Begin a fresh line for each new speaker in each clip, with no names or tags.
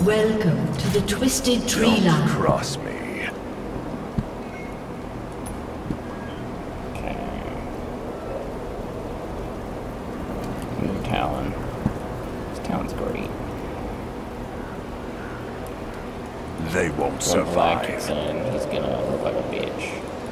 Welcome to the Twisted Tree
Don't
Line.
cross me.
New Talon. This Talon's great.
They won't
When
survive.
Black gets in, he's gonna look like a bitch.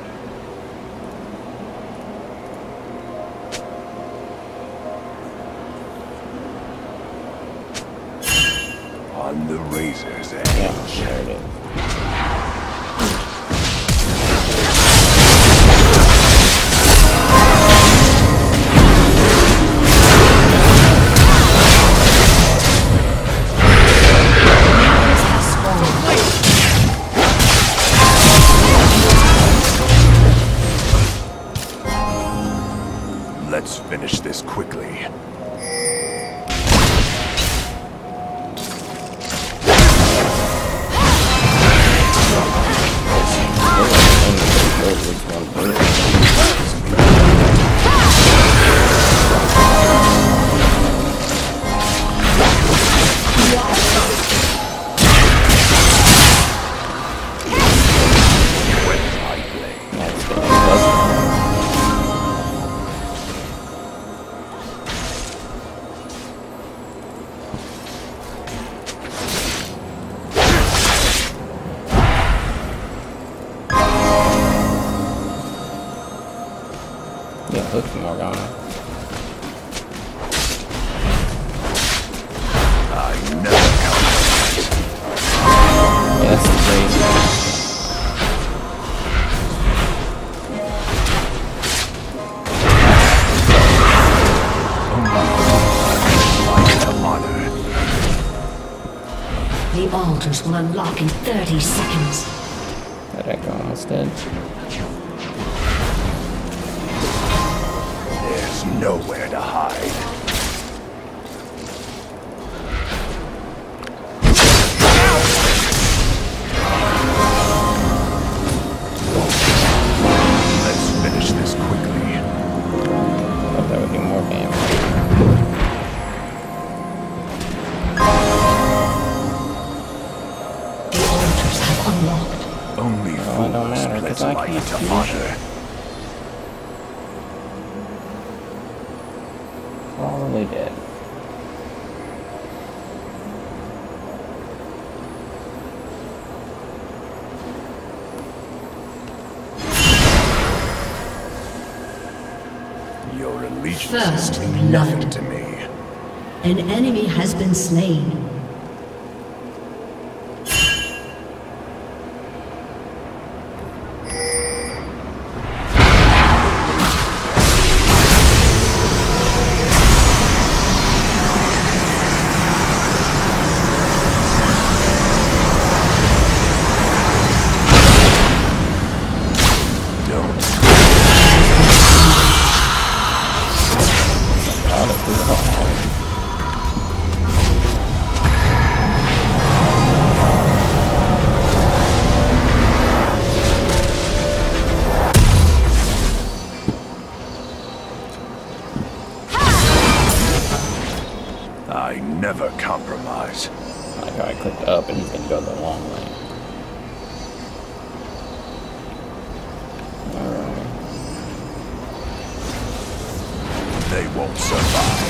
On the razor's edge.
Yeah, there it is.
Let's finish this quickly. I never compromise.
Yeah, that's crazy.
The altars will unlock in 30 seconds.
That echo almost dead.
There's nowhere to hide. Let's finish this quickly.
Thought that would do more damage.
The altars have unlocked.
Only
Well, it don't
fools
matter,
pledge
'cause I
life
can't
to
do
honor.
Probably dead.
Your allegiance
First
means nothing
blood.
to me.
An enemy has been slain.
I never compromise.
Like how I clicked up and he's gonna go the long way. Alright.
They won't survive.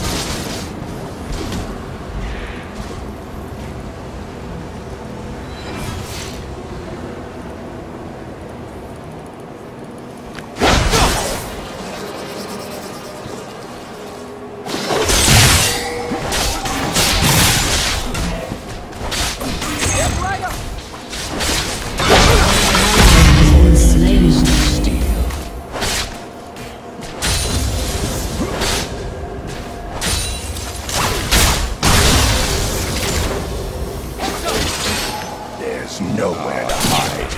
There's nowhere to hide.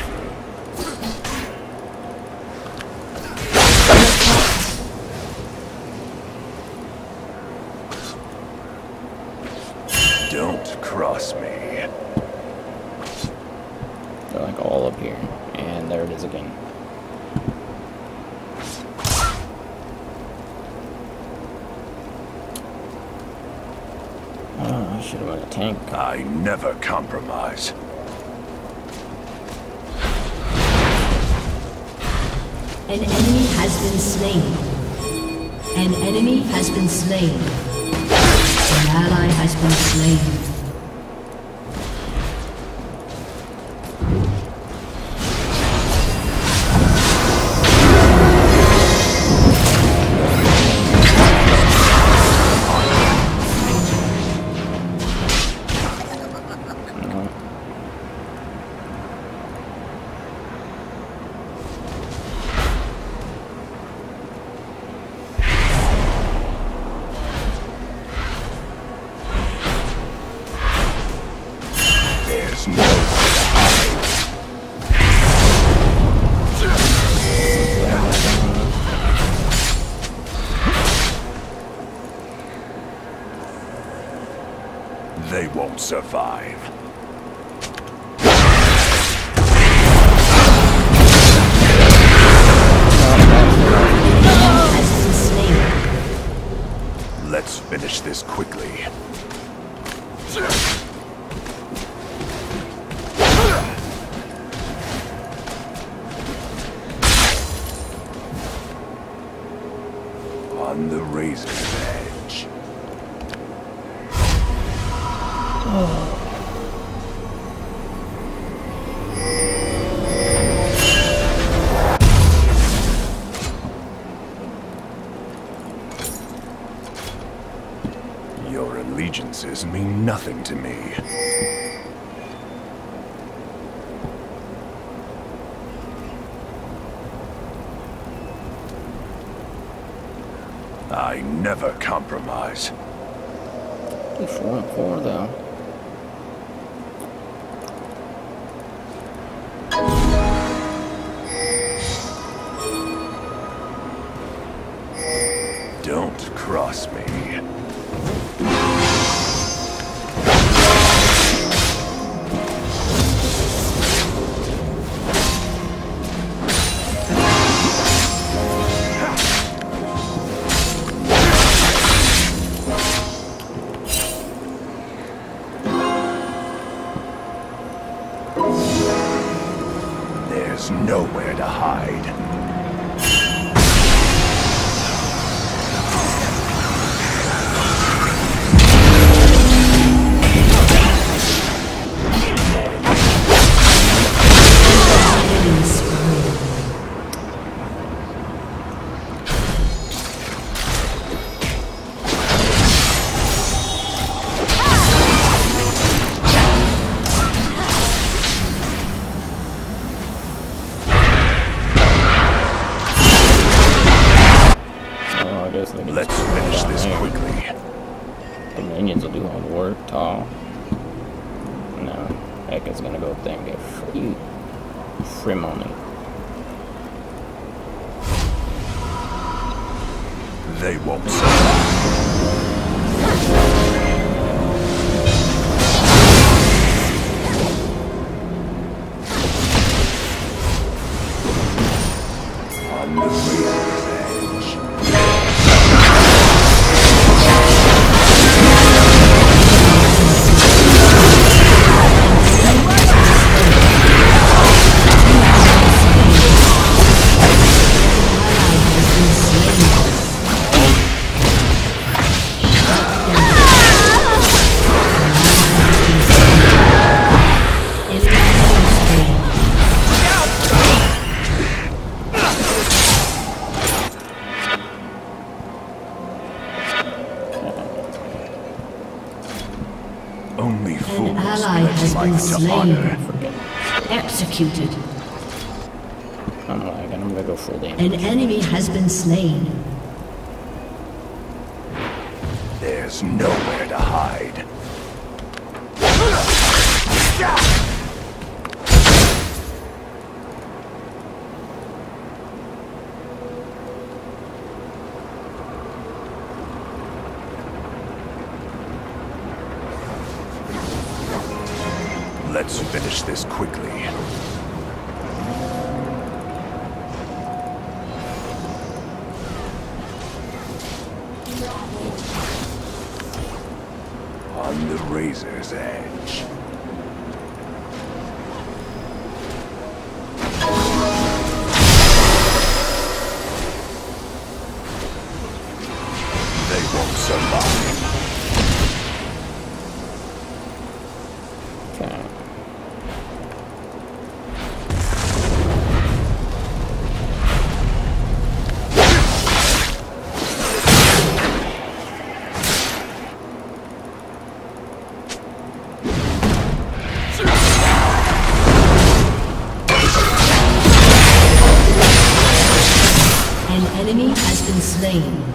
Don't cross me.
They're like all up here. And there it is again. Oh Should have been a tank.
I never compromise.
An enemy has been slain. An enemy has been slain. An ally has been slain.
There's no way to hide. They won't survive.
Has been slain.
Let's finish this quickly. On the razor's edge. Your allegiances mean nothing to me. I never compromise.
4-4 though.
Don't cross me. There's nowhere to hide. Let's finish this quickly.
The minions will do all the work, tall. No, Ekka's gonna go up there and get free money.
They won't survive. On the razor's edge. Only fools
An ally has
like
been
to
slain.
honor.
Executed.
I'm lagging, I'm gonna go full damage.
An enemy has been slain.
There's nowhere to hide. Let's finish this quickly. On the razor's edge. They won't survive.
Okay.
An enemy has been slain.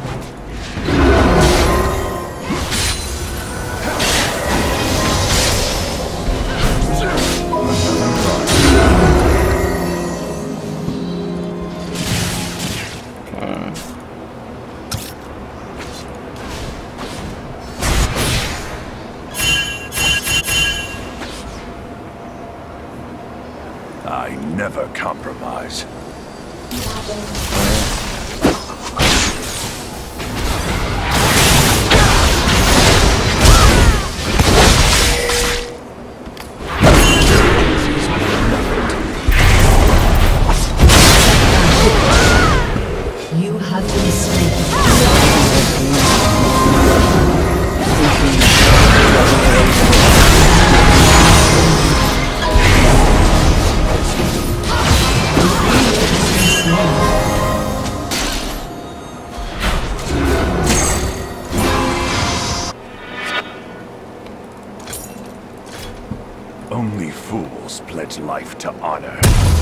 I never compromise.
You have been slain.
Only fools pledge life to honor.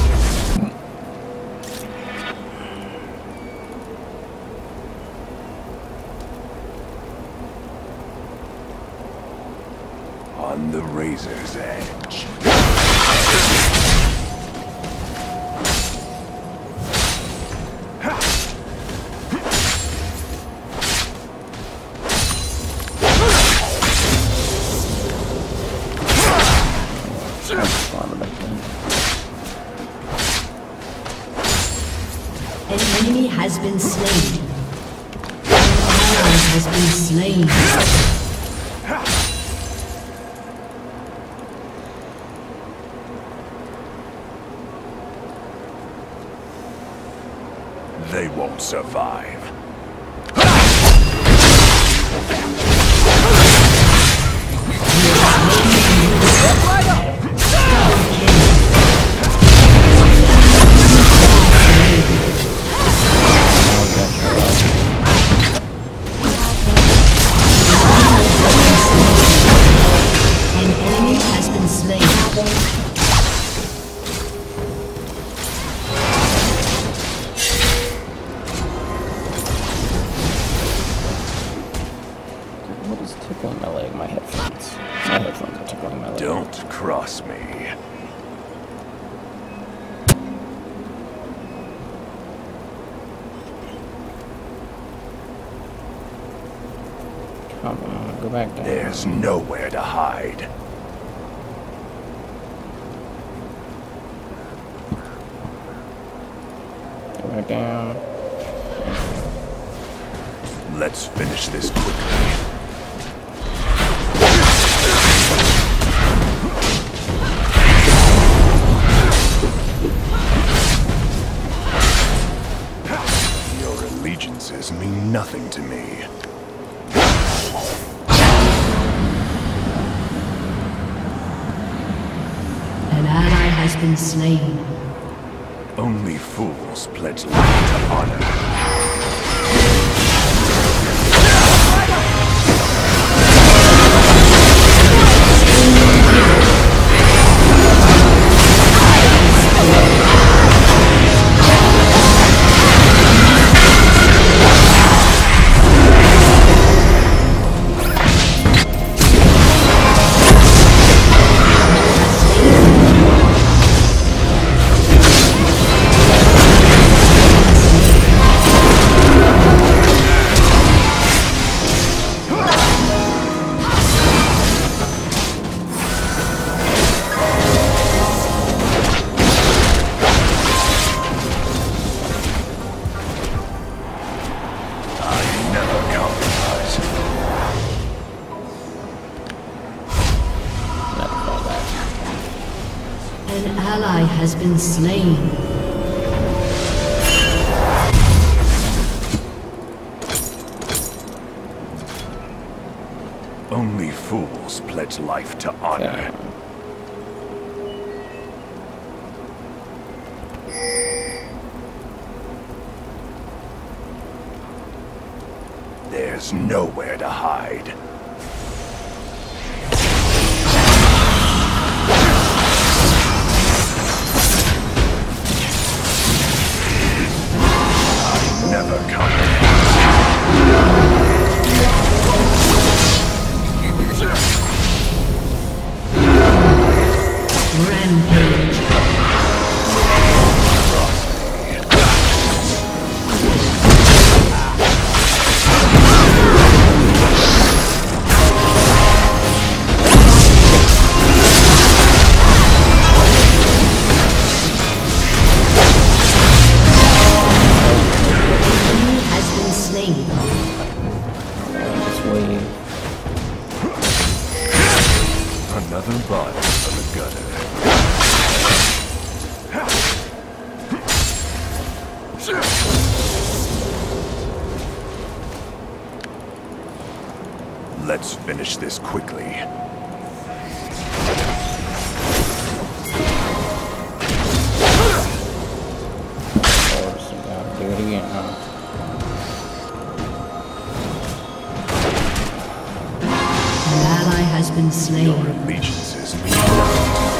On the razor's edge.
An enemy has been slain. An ally has been slain.
They won't survive.
An enemy has been slain.
What is tickling my leg? My headphones. My headphones are tickling my leg.
Don't cross me.
Come on, go back down.
There's nowhere to hide.
Go back down.
Let's finish this quickly. Your allegiances mean nothing to me.
An ally has been slain.
Only fools pledge life to honor.
ally has been slain.
Only fools pledge life to honor. There's nowhere to hide. I never comprehend.
Rampage.
Another body from the gutter. Let's finish this quickly.
Course, you gotta do it again, huh?
An ally has been slain.
Your allegiances mean nothing to me.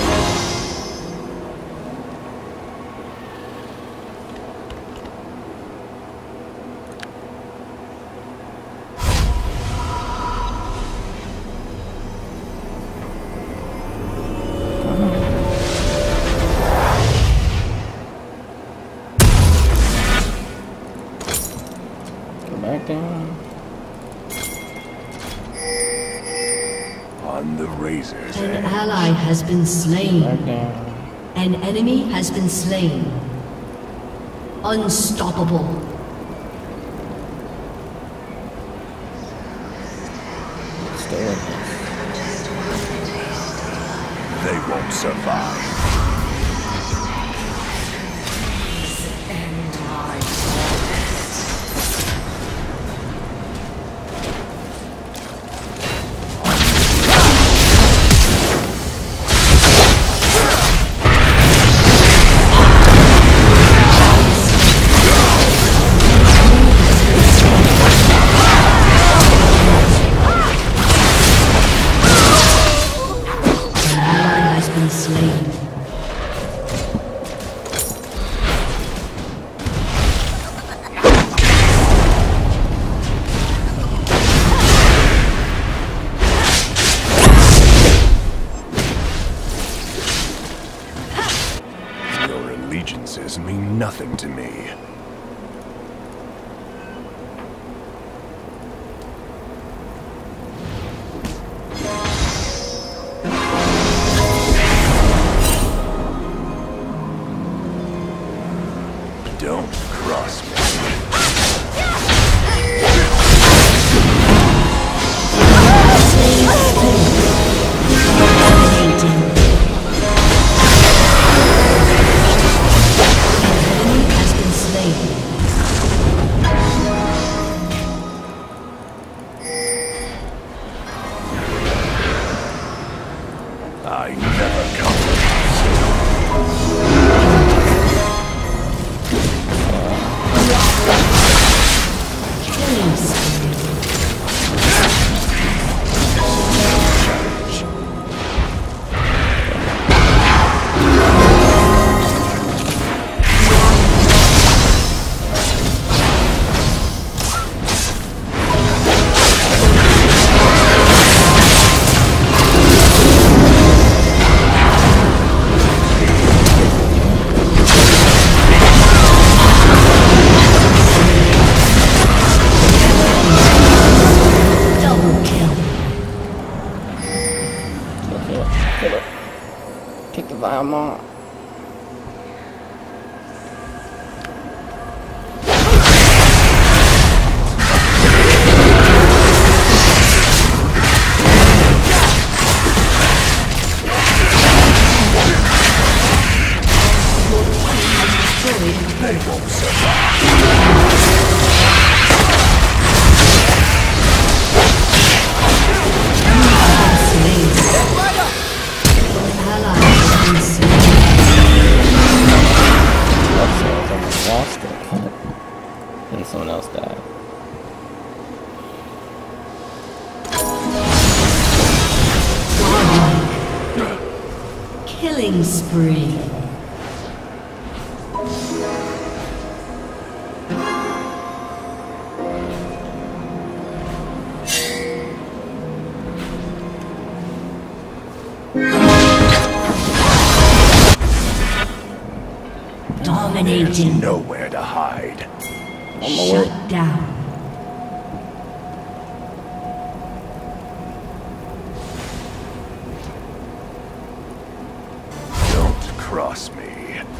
Back down.
On the razor's
An
edge.
ally has been slain.
Back down.
An enemy has been slain. Unstoppable.
Stay with me.
They won't survive.
Slain.
Your allegiances mean nothing to me. Don't cross me. I never compromise.
spree. Dominating.
Nowhere to hide.
Shut down.
Don't cross me.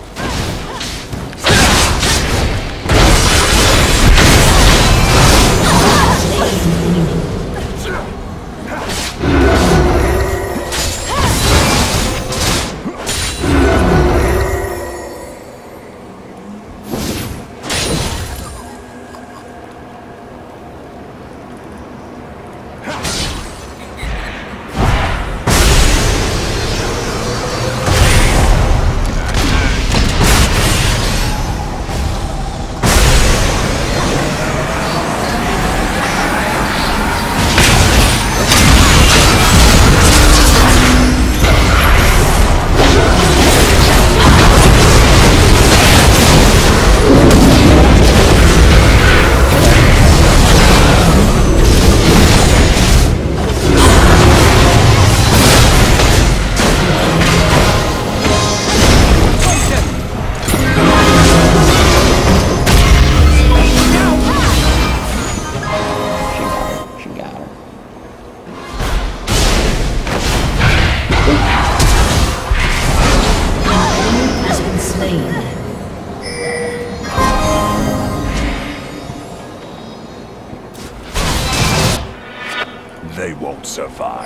They won't survive.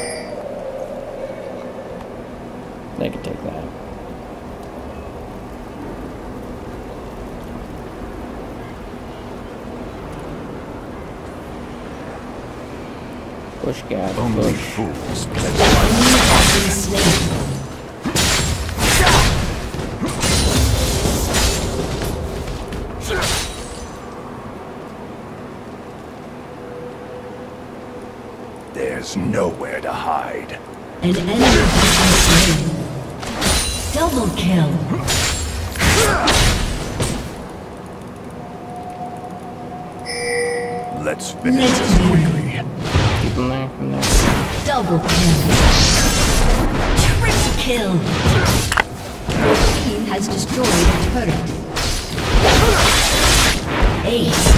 They can take that. Push, guys.
Only
Push.
fools
Enemy has been slain.
There's nowhere to hide.
An enemy has been slain. Double kill.
Let's finish this quickly.
Keep them there. From there.
Double kill. Triple kill. Your team has destroyed a turret. Ace.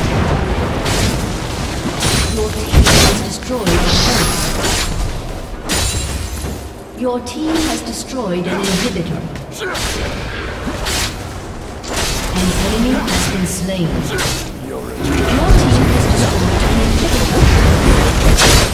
Your team has destroyed a turret. Your team has destroyed an inhibitor. An enemy has been slain.
You're a
Your team has destroyed an inhibitor.